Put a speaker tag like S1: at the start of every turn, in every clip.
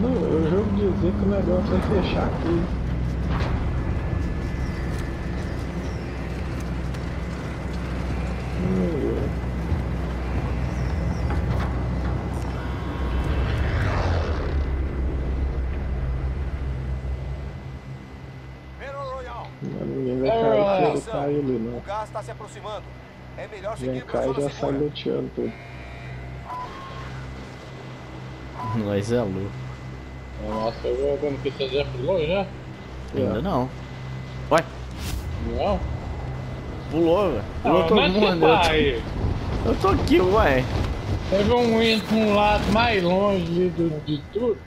S1: o jogo dizia que o negócio vai fechar aqui. Ninguém vai cair se ele cair ali, não.
S2: O gás está se aproximando. É melhor
S1: Vem
S2: seguir
S1: cá e já sai luteando tudo.
S3: Nós é louco.
S4: Nossa, eu jogando que você já pulou já?
S3: Ainda não. Ué?
S4: Não?
S3: Pulou, velho. Pulou
S4: Não,
S3: todo
S4: onde
S3: mundo.
S4: você tá aí?
S3: Eu tô aqui, ué.
S4: Teve um indo pra um lado mais longe ali de tudo.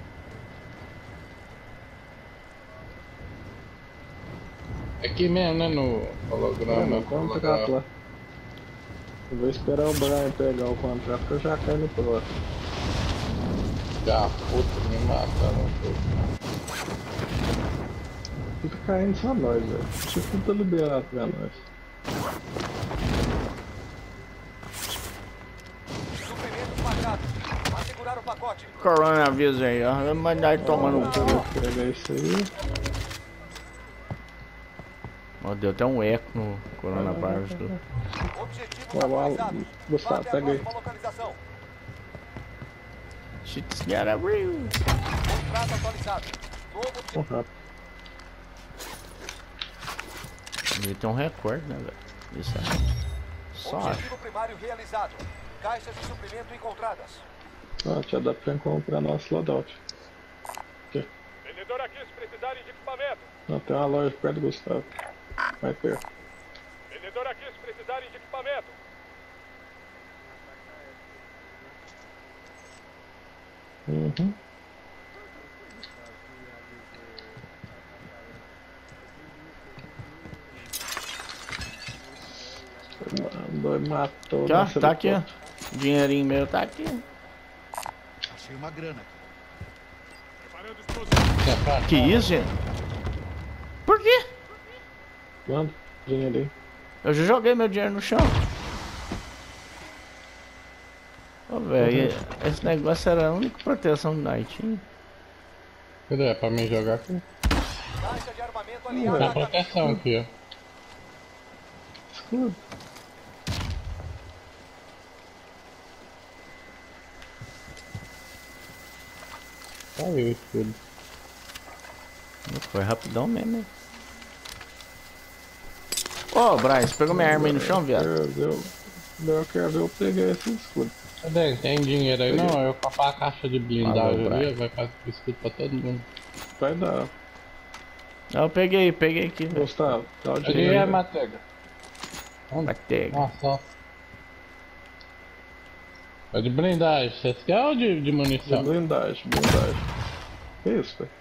S4: Aqui mesmo, né? No holograma.
S1: Contrato lá. Eu vou esperar o Brian pegar o contrato que eu já caio no próximo.
S4: Já, puta, me mataram um pouco.
S1: Fica caindo só nós, velho. Isso tudo tá liberado pra nós.
S2: Suprimentos marcados. Assegurar o pacote.
S3: Coronavírus aí, ó. Vai mandar ele tomar no cu.
S1: Vou pegar isso aí.
S3: Ó, deu até um eco no coronavírus.
S2: Objetivos
S1: Vai lá,
S2: atualizados.
S1: Gustavo,
S2: Bate a
S1: pega aí.
S2: próxima localização.
S3: Shit's gotta real.
S2: Contrato atualizado. Novo objetivo.
S1: Rápido.
S3: Ele tem um recorde, né, velho? Isso aí. Só acho.
S2: Objetivo primário realizado. Caixas de suprimento encontradas.
S1: Ah, já dá pra comprar nosso loadout. Aqui.
S2: Vendedor aqui se precisarem de equipamento.
S1: Não, tem uma loja perto do Gustavo. Vai perto.
S2: Vendedor aqui se precisarem de equipamento.
S1: Uhum. Mandou e matou.
S3: Aqui, ó, tá aqui, ó. Dinheirinho meu tá aqui.
S5: Achei uma grana.
S3: Que isso, gente? Por quê?
S1: Manda, dinheiro aí.
S3: Eu já joguei meu dinheiro no chão. Ô, velho, esse negócio era a única proteção do Night.
S4: Cadê? É pra mim jogar aqui?
S2: Caixa de armamento
S4: Tem
S2: aliada.
S4: a proteção aqui, ó.
S1: Escudo.
S4: Saiu o escudo.
S3: Foi rapidão mesmo, hein? Ô, Bryce, pegou minha arma aí no chão, viado?
S1: Eu quero ver eu peguei esse escudo.
S4: Cadê? Tem dinheiro aí? Não, eu comprar a caixa de blindagem
S3: Falou,
S4: ali, vai fazer escudo pra todo mundo.
S1: Vai dar.
S3: Eu peguei aqui, velho.
S1: Gustavo, dá o
S4: Cadê
S1: dinheiro
S4: a
S1: aí.
S4: Matega?
S3: Batega.
S4: Nossa. É de blindagem, você quer ou de
S1: De
S4: munição?
S1: blindagem. Que isso, velho?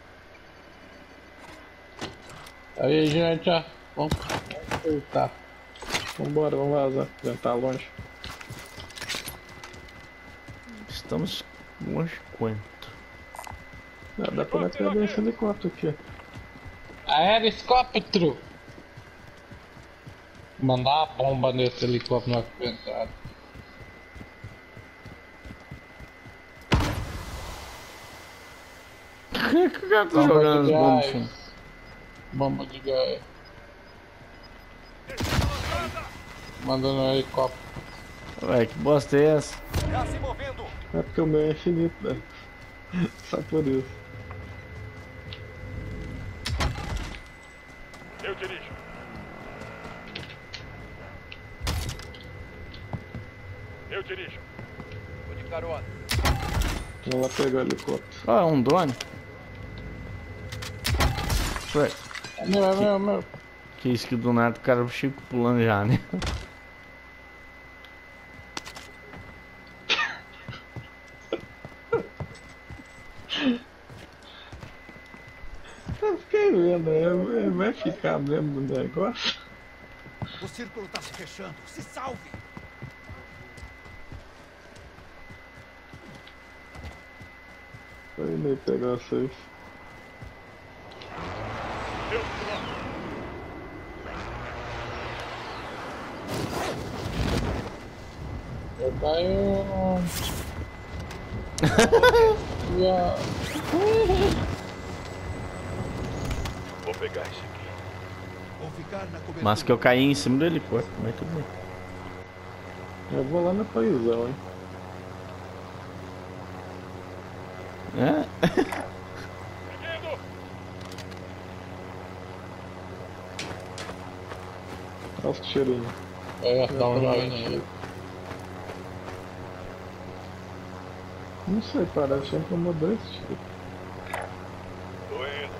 S4: Aí, gente, ó. Vamos voltar.
S1: Vambora, vamos vazar. Já tá longe.
S3: Estamos longe quanto?
S1: Dá pra nós pegar esse helicóptero aqui.
S4: Aeroscóptero! Mandar uma bomba nesse helicóptero no arquipencado.
S3: Por que eu tô jogando as bombas no chão?
S4: Bomba de gás. Mandando um helicóptero.
S3: Ué, que bosta é essa?
S2: Já se movendo.
S1: É porque o meu é infinito, velho. Só por isso.
S2: Eu dirijo. Eu dirijo. Tô de carona.
S1: Vamos lá pegar o helicóptero.
S3: Ah, é um drone? Ué,
S4: É meu.
S3: que isso que do nada o cara chega pulando já, né?
S1: Eu fiquei vendo, vai ficar mesmo no negócio.
S5: O círculo tá se fechando. Se salve!
S1: Foi nem pegar vocês.
S4: Eu caio. viado.
S2: Vou pegar isso aqui.
S5: Vou ficar na cobertura.
S3: Mas que eu caí em cima do helicóptero, mas tudo bem.
S1: Eu vou lá na paizão, hein?
S3: É?
S1: Olha os cheirinhos.
S4: Dá um joinha aí.
S1: Não sei, parece que incomodou esse tipo.
S2: Tô indo.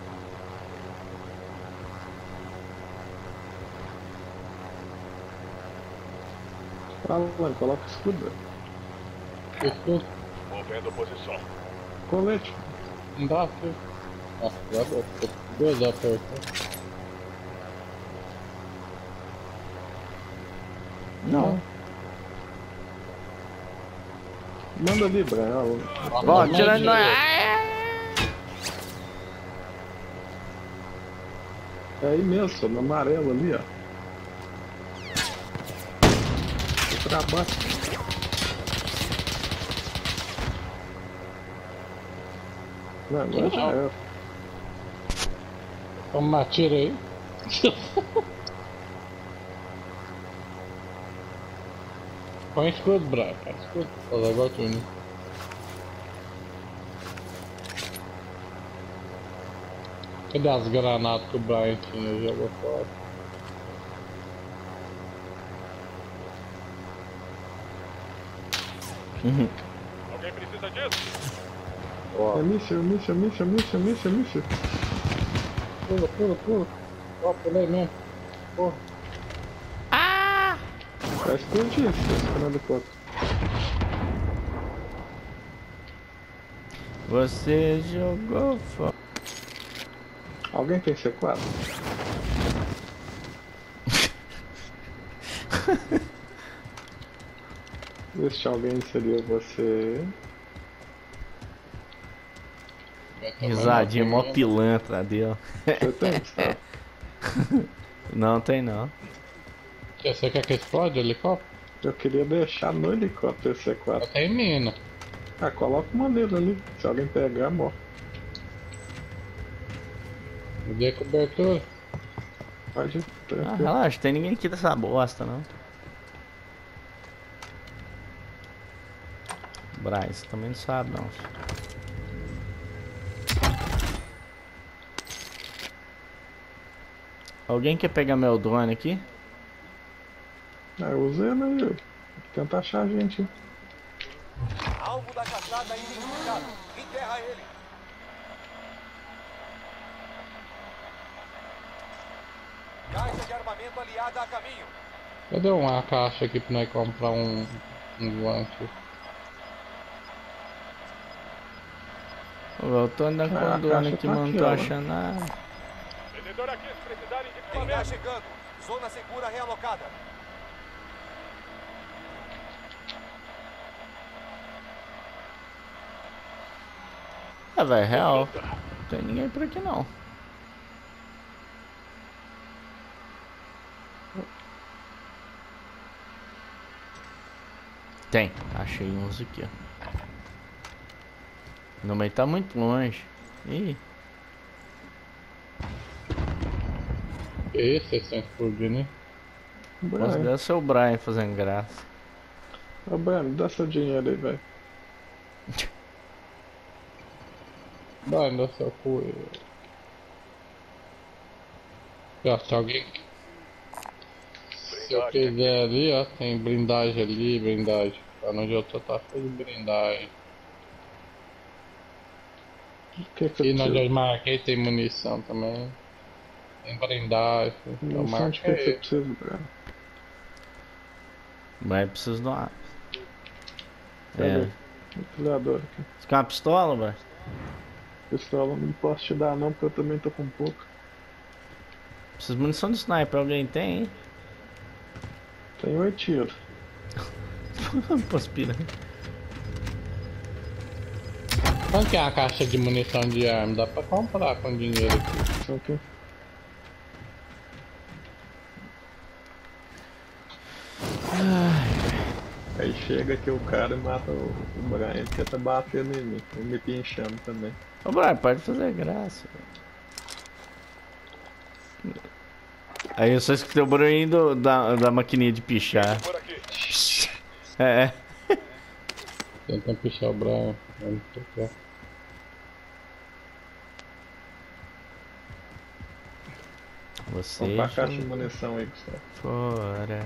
S1: Alan, coloca escudo.
S4: Escuta.
S2: Movendo posição.
S1: Colete.
S4: Não dá, filho. Nossa, já deu. Duas apertas.
S3: Não.
S1: Manda ali, Brian.
S3: Ó, tirando nós.
S1: É aí mesmo, só no amarelo ali, ó. Pra baixo. Não, agora já era.
S4: Toma uma tira aí. Põe escudo, Brian. Põe escudo. Faz agora tudo. Cadê as granadas que o Brian tinha? Jogou fora.
S2: Alguém precisa disso?
S4: Ó,
S1: É míssil.
S4: pula. Ó, pulei mesmo. Porra.
S1: Vai explodir esse canal do foto.
S3: Você jogou fora.
S1: Alguém tem C4? Este alguém seria você.
S3: Risadinha mó pilantra dele.
S1: Você tem, Gustavo?
S3: Não tem não.
S4: Você quer que explode o helicóptero?
S1: Eu queria deixar no helicóptero esse C4.
S4: Tem mina.
S1: Ah, coloca uma nele ali. Se alguém pegar, morre.
S4: Dê cobertura.
S1: Pode ir.
S3: Ah,
S1: Tranquilo.
S3: relaxa, tem ninguém aqui dessa bosta não. Braz, também não sabe não. Alguém quer pegar meu drone aqui?
S1: Ah, eu usei ele aí. Vou tentar achar a gente.
S2: Alvo da caçada identificado. Enterra ele. Caixa de armamento aliada a caminho.
S4: Cadê uma caixa aqui pra nós comprar um guante?
S3: Eu tô andando com
S1: Ah,
S3: o
S1: a
S3: drone
S1: caixa
S3: aqui,
S1: tá
S3: mas não
S1: aqui,
S3: tô
S1: ó.
S3: achando nada.
S2: Vendedor aqui, se precisarem de equipamento. Chegando. Zona segura realocada.
S3: É, velho, real. Não tem ninguém por aqui não. Tem, achei uns aqui, ó. No meio tá muito longe. Ih,
S4: Que isso, vocês estão explodindo, hein?
S3: posso
S1: Brian,
S3: dar seu Brian fazendo graça.
S1: ô Brian, me dá seu dinheiro aí, velho.
S4: Vai, dá seu cu aí. Já, se alguém... Se eu quiser ali, ó, tem blindagem ali, blindagem. Tá onde eu tô, tá cheio de blindagem.
S1: O que que
S4: E
S1: eu
S4: onde
S1: preciso?
S4: eu marquei tem munição também. Tem blindagem. Eu
S1: Não sei de que eu
S4: marquei.
S1: preciso, Brian.
S3: Vai precisar de uma.
S1: Cadê?
S3: É.
S1: Empilhador aqui.
S3: Você quer uma pistola, velho?
S1: Pistola não posso te dar não, porque eu também tô com pouco.
S3: Precisa de munição de sniper, alguém tem, hein?
S1: Tem 8 tiros.
S3: Posso pirar.
S4: Quanto que é a caixa de munição de arma? Dá pra comprar com dinheiro aqui.
S1: Só que Aí chega aqui o cara e mata o Brian, ele tenta bater em mim, ele me pinchando também.
S3: Ô, Brian, pode fazer graça. Aí eu só escutei o barulhinho da maquininha de pichar.
S2: Por aqui.
S3: É.
S4: Tentando pichar o Brian. Vamos tocar.
S3: Você
S1: Vamos pra caixa de munição aí, Gustavo.
S3: fora.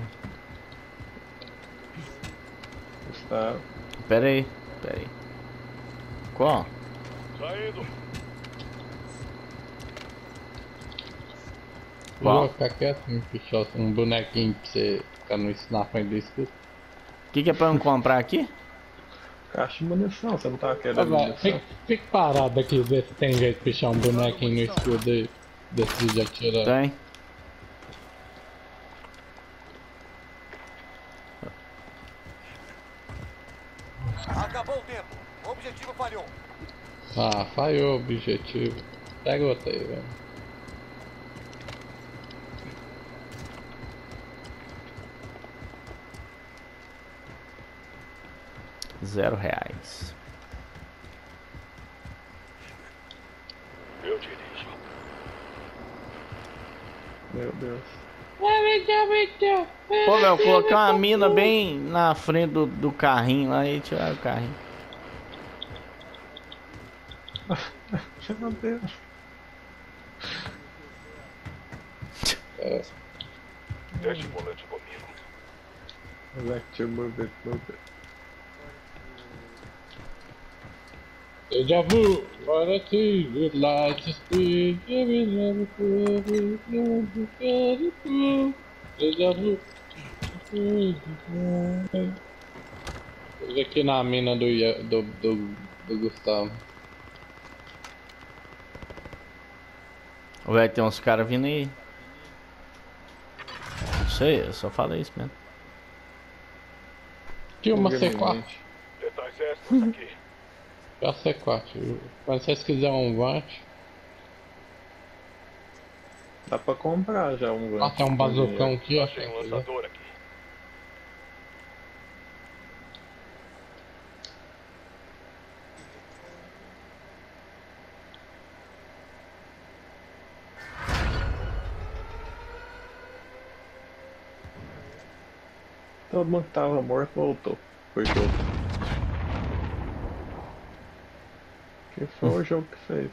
S1: Gustavo.
S3: Pera aí. Qual?
S2: Saindo.
S3: Qual?
S4: Vou ficar quieto, me pichar um bonequinho pra você ficar no na frente do escudo.
S3: O que é pra eu comprar aqui?
S1: Caixa de munição, você não tá querendo munição?
S4: Fique parado aqui, ver se tem jeito de pichar um bonequinho no escudo aí. Decidir de atirar.
S3: Tem.
S2: Acabou o tempo. O objetivo falhou.
S4: Ah, falhou o objetivo. Pega outra aí, velho.
S3: R$0.
S2: Eu dirijo.
S1: Meu Deus.
S3: Pô, Léo, coloquei uma mina bem na frente do carrinho lá e tiraram o carrinho.
S1: Meu Deus.
S2: Deixe o volante comigo.
S1: Elective move it.
S4: Deja vu, bora sim, good light speed, deja vu. Veja aqui na mina do Gustavo.
S3: Vai ter uns caras vindo aí. Não sei, eu só falei isso mesmo.
S4: Aqui uma C4.
S2: Detalhes extras aqui.
S4: Já C4. Quando vocês quiserem um vante.
S1: Dá pra comprar já um
S4: Ah, tem um bazucão aqui, ó.
S2: Achei um lançador aqui.
S1: Todo mundo que tava morto voltou. Foi jogo. Que foi o jogo que fez?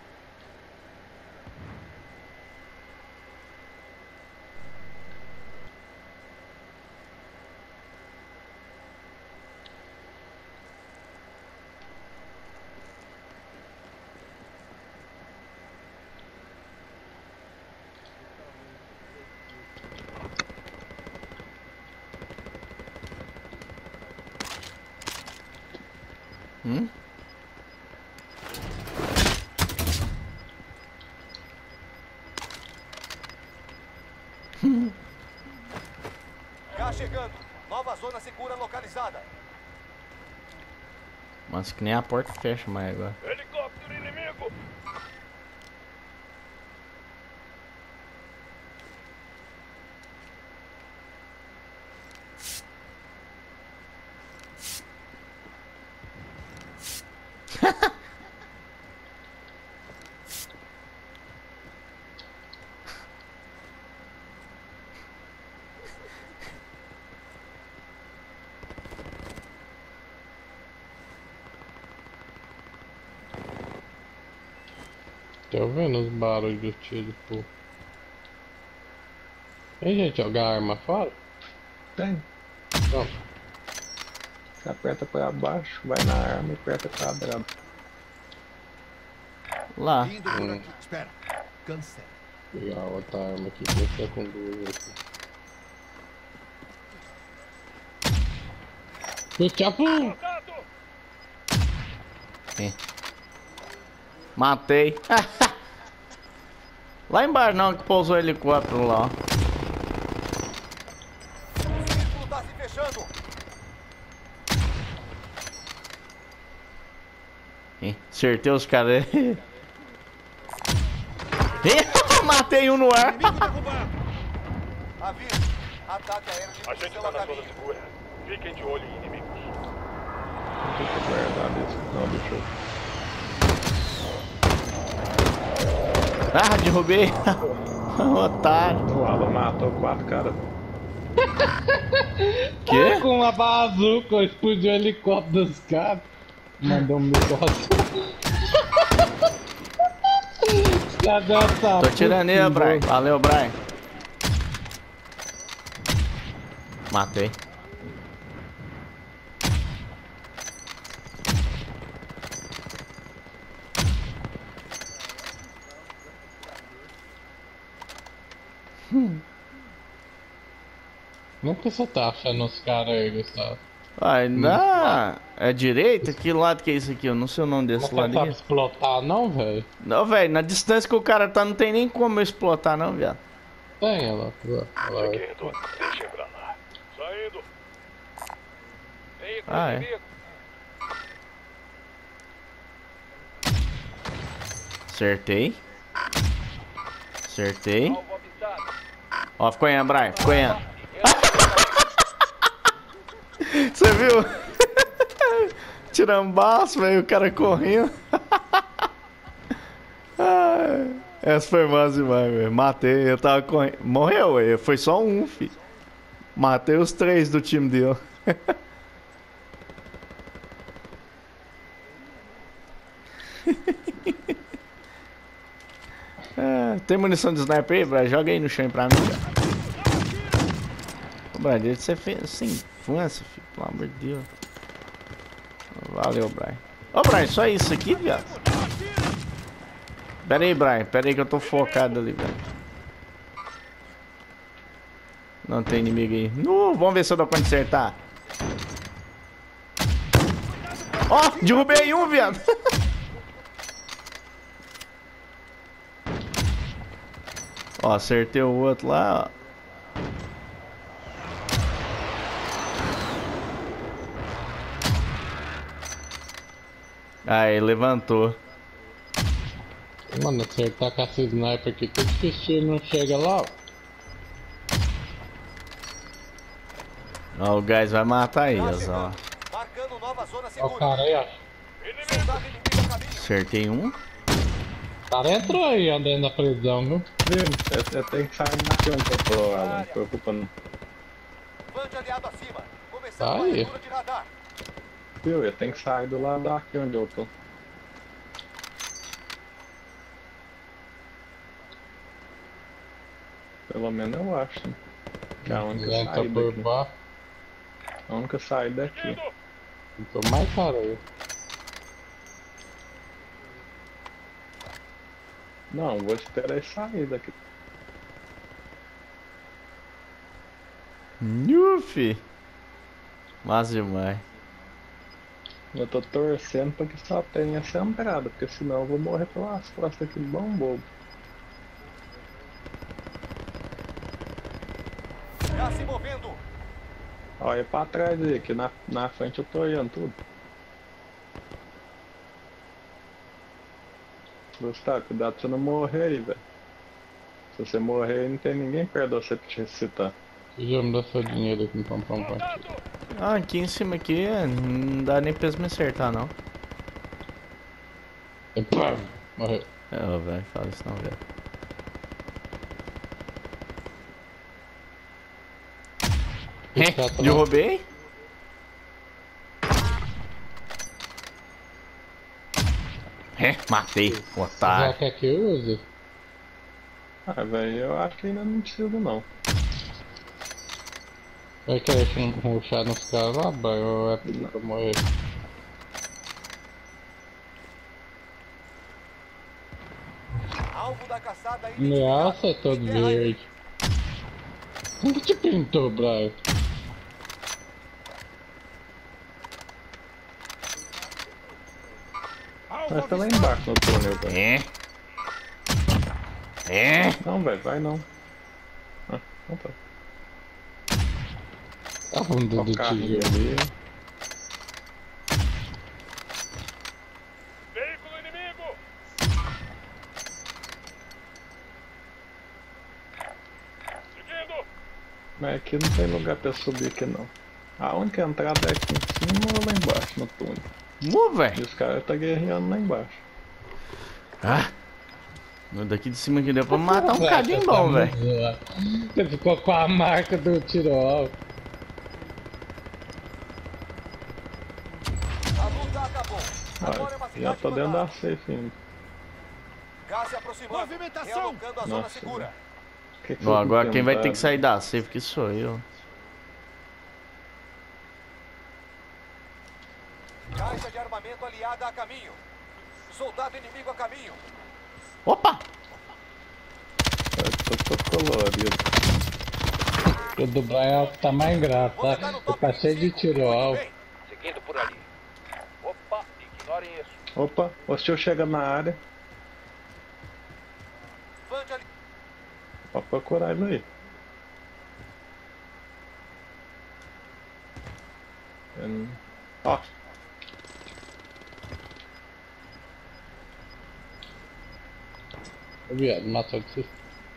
S2: Cá chegando. Nova zona segura localizada.
S3: Mas que nem a porta fecha mais agora.
S2: Helicóptero inimigo.
S4: Tô vendo os barulhos do tiro, pô. Tem gente jogar arma fora?
S1: Tem.
S4: Não.
S1: Você aperta pra baixo, vai na arma e aperta quadrado.
S3: Lá.
S5: Indo por aqui. Espera. Cancela.
S4: Vou pegar outra arma aqui que eu tô com duas aqui. Chapu!
S2: Contato.
S3: Matei. Lá embaixo não, que pousou o helicóptero lá, ó.
S2: O círculo tá se fechando.
S3: Acertei os caras. Matei um no ar.
S2: Aviso. Ataque aéreo de A gente missão tá a na zona caminho. segura. Fiquem de olho em inimigos.
S1: Deixa eu guardar isso. Não, deixa eu...
S3: Ah, derrubei. Otário.
S1: O Alan matou 4 caras.
S3: Quê?
S4: Com uma bazuca, explodiu o helicóptero dos caras. Mandou um negócio.
S3: Tô tirando ele, Brian. Valeu, Brian. Matei.
S4: Não que você tá achando os caras aí, Gustavo.
S3: Ai, não. É direita? Que lado que é isso aqui? Eu não sei o nome
S4: Não
S3: desse lado
S4: sabe
S3: aqui.
S4: explotar não, velho?
S3: Não, velho. Na distância que o cara tá, não tem nem como eu explotar, não, viado.
S4: Tem ela.
S2: Seguindo. Deixem pra lá. Saindo. Veículo
S3: Ah, é.
S2: inimigo.
S3: Acertei. Acertei.
S2: Alvo avistado.
S3: Ó, ficou em, Brian. Ficou em. Você viu? Tirambaço, velho. O cara correndo. Ai, essa foi massa demais, velho. Matei. Eu tava correndo. Morreu, velho. Foi só um, filho. Matei os 3 do time dele. Tem munição de sniper aí, Brian? Joga aí no chão pra mim, cara. Brian, você fez sem infância, filho. Pelo amor de Deus. Valeu, Brian. Ô, Brian, só isso aqui, viado? Pera aí, Brian. Pera aí que eu tô focado ali, velho. Não tem inimigo aí. Vamos ver se eu dou conta de acertar. Ó, derrubei um, viado. Ó, acertei o outro lá, ó. Aí, levantou.
S4: Mano, acertar com essa sniper aqui, que difícil, não chega lá, ó.
S3: Ó, o gás vai matar eles, ó.
S2: Marcando nova zona
S4: Ó o
S2: segura.
S4: cara aí, ó.
S2: Soldado inimigo a caminho.
S3: Acertei um.
S4: O cara entrou aí, ó, dentro da prisão, viu?
S1: Viu? Você tem que sair daqui um pouco, Alan. Não se preocupa não.
S2: Bande aliado acima.
S4: Tá
S2: Começando a
S4: aí.
S2: leitura de radar.
S1: Viu? Eu tenho que sair do lado daqui onde eu tô. Pelo menos eu acho. Né? Que é a única
S4: Entra
S1: saída
S4: por
S1: aqui.
S4: baixo.
S1: A única saída aqui.
S4: Tô mais cara aí.
S1: Não, vou esperar ele sair daqui.
S3: Nufi. Massa demais.
S1: Eu tô torcendo pra que só tenha essa entrada, porque senão eu vou morrer pelas costas aqui, bom bobo.
S2: Já se movendo.
S1: Olha pra trás aí, que na frente eu tô olhando tudo. Gustavo, cuidado pra você não morrer aí, velho. Se você morrer aí, não tem ninguém perto de você pra te ressuscitar.
S4: Já me dá seu dinheiro aqui, comprar um partido.
S3: Ah, aqui em cima aqui não dá nem pra eles me acertar, não.
S4: E pá, morreu.
S3: É, velho, fala isso não, velho. Derrubei? Matei,
S4: Já
S3: otário.
S4: quer que eu use?
S1: Ah, velho, eu acho que ainda não precisa não.
S4: Vai querer ruxar nos caras lá, boy, ou é pra morrer?
S2: Alvo da caçada identificado.
S4: Nossa, é todo verde. Quem que te pintou, Brian?
S1: Vai ficar lá embaixo no túnel, velho. Não, velho, vai não. Ah, não tá.
S4: A bunda
S1: Ó
S4: do
S1: o carrinho
S4: tijolo.
S1: ali.
S2: Veículo inimigo. Seguindo.
S1: Mas aqui não tem lugar pra eu subir aqui não. A única entrada é aqui em cima ou lá embaixo no túnel.
S3: Velho.
S1: E os caras tá guerreando lá embaixo.
S3: Ah! Daqui de cima aqui deu pra matar um cadinho bom, velho.
S4: Você ficou com a marca do tiro alto.
S2: A luta acabou. Agora é uma
S1: Já
S2: cidade
S1: tô dentro da
S2: mandada.
S1: safe ainda.
S2: Gás se aproximando.
S5: Movimentação.
S2: Realocando a zona
S1: Nossa,
S2: segura.
S1: Que
S3: Ó, agora quem vai ter que
S1: tentado?
S3: sair da safe que sou eu.
S2: Caixa de armamento aliada a caminho. Soldado inimigo a caminho.
S3: Opa!
S1: Eu tô todo colorido.
S4: O do Brian tá mais ingrato,
S2: Você
S4: tá?
S2: tá no
S4: Ele
S2: top
S4: tá cheio de
S2: 25.
S4: tiro
S2: Muito
S4: alto.
S2: bem. Seguindo por ali. Opa, ignorem isso.
S1: Opa, o senhor chega na área.
S2: Bande ali.
S1: Pode procurar ele aí. Ó,
S4: Ô, viado, matou de você.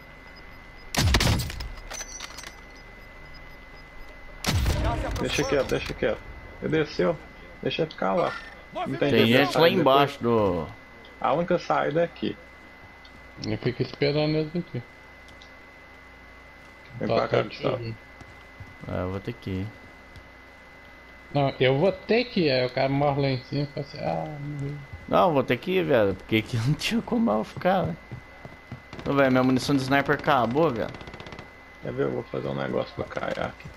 S2: Gás se
S1: deixa
S2: aproximando.
S1: quieto, deixa quieto. Ele desceu, deixa ele ficar lá. Não
S3: Tem
S1: jeito de
S3: gente
S1: sair
S3: lá
S1: depois.
S3: embaixo do.
S1: A única saída é aqui.
S4: Eu fico esperando eles aqui.
S1: Vem
S4: Tá,
S1: pra cá,
S4: tá,
S1: Gustavo.
S4: tiro.
S3: Ah, eu vou ter que ir.
S4: Não, eu vou ter que ir. Aí o cara morre lá em cima e fala assim, morri.
S3: Não, vou ter que ir, velho. Porque aqui não tinha como eu ficar, velho. Ô, velho, minha munição de sniper acabou, velho.
S1: Quer ver? Eu vou fazer um negócio pra caiaque.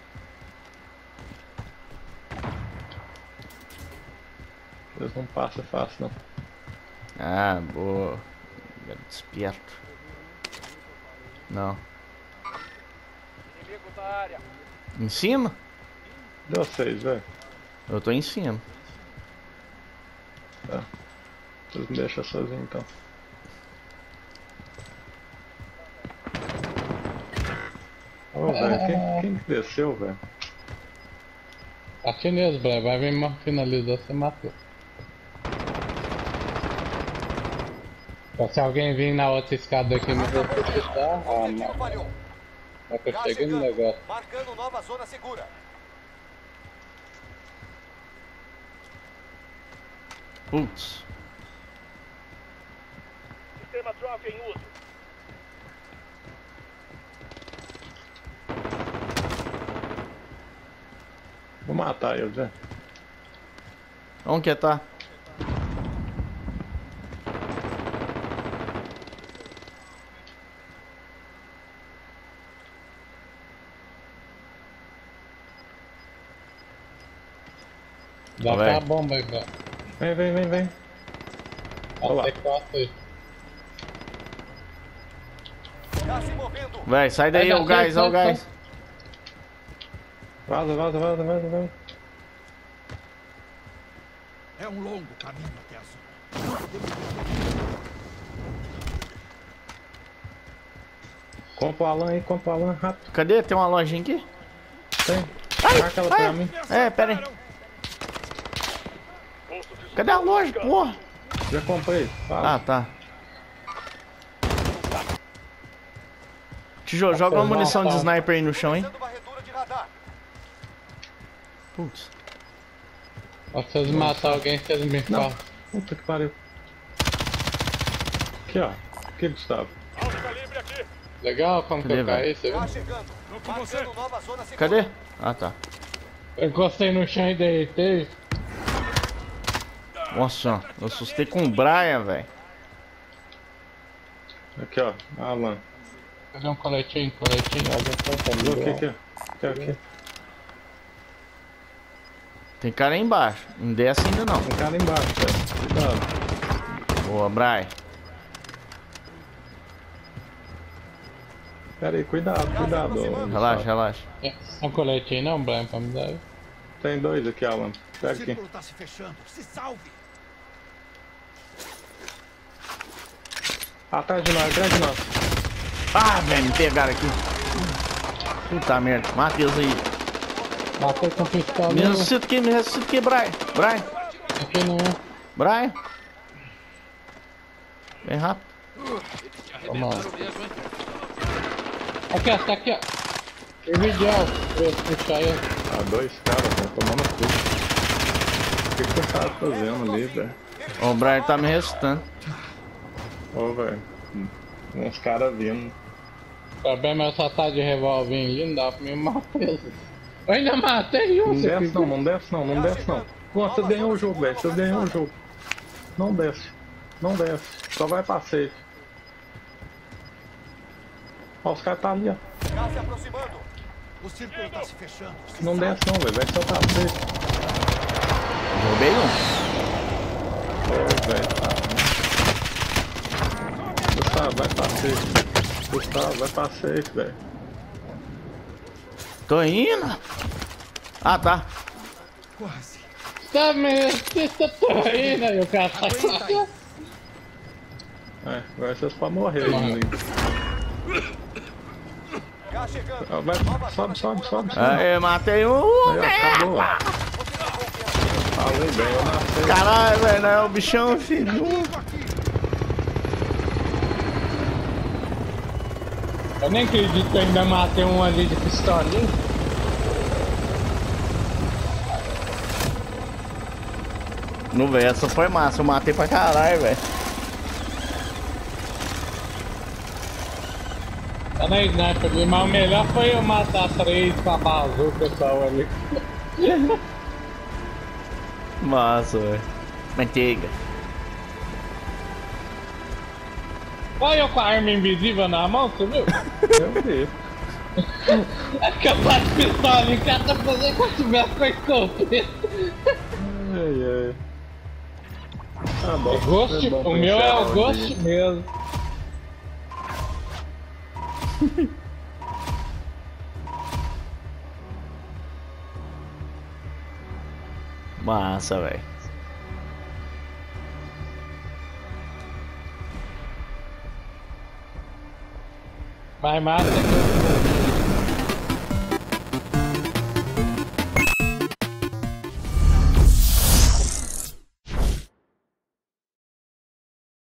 S1: Eles não passam fácil, não.
S3: Ah, boa. Velho, Desperto. Não.
S2: Inimigo na área.
S3: Em cima?
S1: Deu 6, velho.
S3: Eu tô em cima.
S1: Tá. Vocês me deixam sozinho então. Ô, velho, quem que desceu, velho?
S4: Tá chinês, Brian. Vai vir finalizar, você matou. Então, se alguém vir na outra escada aqui me ressuscitar,
S2: O objetivo falhou.
S4: mas eu
S2: Gás
S4: cheguei no
S2: chegando.
S4: negócio.
S2: Marcando nova zona segura.
S3: Putz.
S2: Sistema Drop em uso.
S1: Vou matar eles, velho.
S3: Onde que tá?
S4: Dá
S3: Vai.
S4: pra bomba aí, Brian.
S1: Vem. Olá.
S4: Até 4 aí.
S2: Gás se movendo.
S3: Véi, sai daí,
S4: Vai
S3: ô
S4: dar
S3: gás,
S4: certo,
S3: ô
S4: vai,
S3: gás.
S1: Vaza.
S5: É um longo caminho até a zona.
S1: Compra o Alan aí, compra o Alan rápido.
S3: Cadê? Tem uma lojinha aqui?
S1: Tem. Marca ela pra mim.
S3: É, pera aí. Cadê a loja, porra?
S1: Já comprei. Fala.
S3: Ah, tá. Tijolo, joga uma munição de sniper aí no chão, hein?
S2: Usando varredura de radar.
S3: Putz.
S4: Se vocês matar alguém, vocês me
S1: Não.
S4: falam.
S1: Puta que pariu. Aqui, ó. Aqui, Gustavo.
S2: Alto calibre aqui.
S4: Legal como que
S3: Cadê,
S4: eu caí,
S3: velho?
S4: você viu?
S2: Gás chegando. Marcando nova zona segura.
S3: Cadê? Ah, tá.
S4: Eu encostei no chão e deitei.
S3: Nossa, eu assustei com o Brian, velho.
S1: Aqui, ó. Alan.
S4: Fazer um coletinho.
S1: Aqui.
S3: Tem cara aí embaixo. Não desce ainda não.
S1: Tem cara embaixo, velho. Cuidado.
S3: Boa, Brian.
S1: Pera aí, cuidado. Gustavo.
S3: Relaxa.
S4: Um coletinho não, Brian, pra me dar.
S1: Tem 2 aqui, Alan.
S5: O
S1: Pega aqui.
S5: círculo tá se fechando. Se salve.
S1: Atrás de nós.
S3: Ah, velho, me pegaram aqui. Puta merda. Mata eles aí.
S4: Matei com pistola.
S3: Me ressuscita aqui, Brian.
S4: Aqui não.
S3: Brian. Vem rápido.
S4: Vamos lá. Aqui, ó, tá aqui, ó. Remedial. Vou puxar ele.
S1: Ah, dois caras, velho, tomando tudo. O que você tava fazendo ali, velho?
S3: O Brian tá me restando.
S1: Ô, velho. Uns caras vindo.
S4: Tá bem, mas só tá de revólver ali, não dá pra me matar. Eu ainda matei um,
S1: Não
S4: você
S1: desce não, não desce não, não desce não. Pô, você ganhou o jogo, velho. Você ganhou o jogo. Não desce. Não desce. Só vai pra safe. Ó, os caras tá ali, ó.
S2: Gás se aproximando.
S5: O círculo está se fechando. Se
S1: Não
S5: salve.
S1: desce não, velho. Vai só pra safe.
S3: Roubei um.
S1: Ô, velho, tá. Gustavo, vai pra safe. Gustavo, vai pra safe, velho.
S3: Tô indo. Ah, tá.
S5: Quase.
S4: tá mesmo, você tá indo aí, o cara tá
S5: Aguenta aí.
S1: É, agora vocês podem morrer aí, né?
S2: Gás chegando.
S1: Ó, vai, sobe, sobe, sobe, sobe.
S3: Aí, matei um.
S1: Aí, ó, acabou, ó. Falei bem, eu nasci.
S3: Caralho, velho, não é o bichão, filho.
S4: Eu nem acredito que eu ainda matei um ali de pistolinha.
S3: Não, velho, essa foi massa. Eu matei pra caralho, velho.
S4: Tá na sniper ali, mas o melhor foi eu matar 3 com a bazuca, pessoal ali.
S3: Massa, velho. Manteiga.
S4: Olha eu com a arma invisível na mão, você viu?
S1: Eu vi.
S4: É capaz de pistola em cada fazer que eu tivesse com a escopeta.
S1: Ai, ai. Tá bom.
S4: É Ghost,
S1: É bom
S4: o
S1: pra
S4: meu é
S1: encerrar
S4: o
S1: dia.
S4: Ghost mesmo.
S3: Massa, velho.
S4: Mas massa que eu